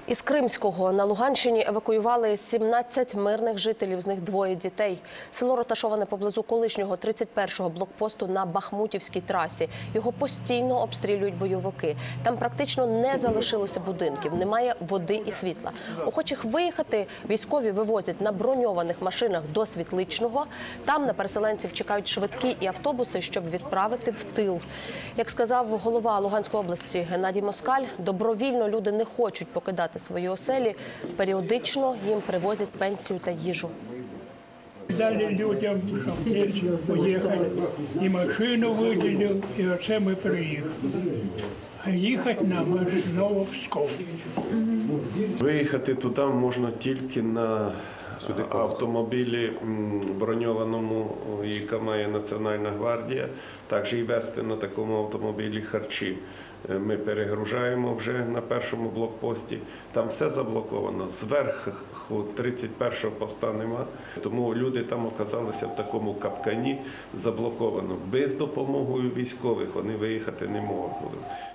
Із Кримського на Луганщині евакуювали 17 мирних жителів, з них 2 дітей. Село розташоване поблизу колишнього 31-го блокпосту на Бахмутівській трасі. Його постійно обстрілюють бойовики. Там практично не залишилося будинків, немає води і світла. Охочих виїхати військові вивозять на броньованих машинах до Світличного. Там на переселенців чекають швидкі і автобуси, щоб відправити в тил. Як сказав голова Луганської області Геннадій Москаль, добровільно люди не хочуть покидати свої оселі, періодично їм привозять пенсію та їжу. Дали людям, щоб поїхати, і машину виділив, і оце ми приїхали. А їхати нам знову в Псков. Виїхати туди можна тільки на автомобілі броньованому, яка має Національна гвардія, також і везти на такому автомобілі харчі. Ми перегружаємо вже на першому блокпості. Там все заблоковано. Зверху 31-го поста нема. Тому люди там оказалися в такому капкані, заблоковано. Без допомоги військових вони виїхати не можуть.